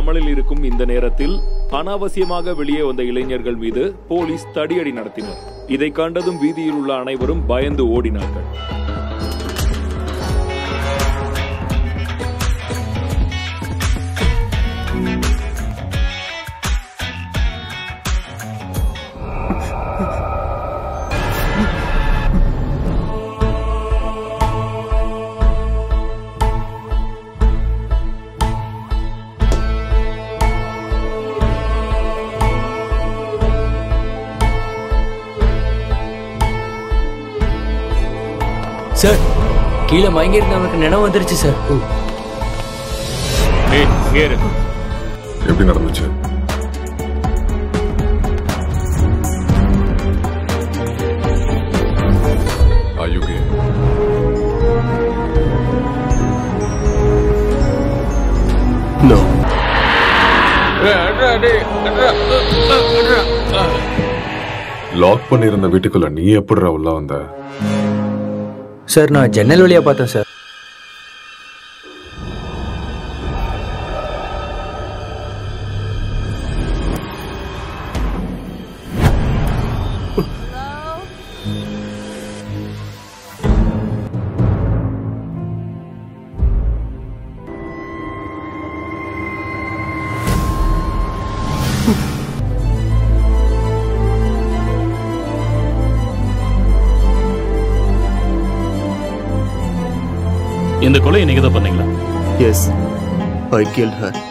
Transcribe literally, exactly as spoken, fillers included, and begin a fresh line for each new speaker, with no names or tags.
அமலில் இருக்கும் இந்த நேரத்தில் அனாவசியமாக வெளியே வந்த இளைஞர்கள் மீது போலீஸ் தடியடி நடத்தினர். இதை கண்டதும் வீதியில் உள்ள அனைவரும் பயந்து ஓடினார்கள்.
சார், கீழே மயங்கி இருந்தவனுக்கு நினைவு வந்துருச்சு சார்.
எப்படி நடந்துச்சு? ஆயுகே
நோ.
லாக் பண்ணிருந்த வீட்டுக்குள்ள நீ எப்படி உள்ள வந்த?
சார், நான் ஜன்னல் வழியா பார்த்தேன் சார்.
இந்த கொலையை நீங்க தான் பண்ணீங்களா?
Yes, I killed her.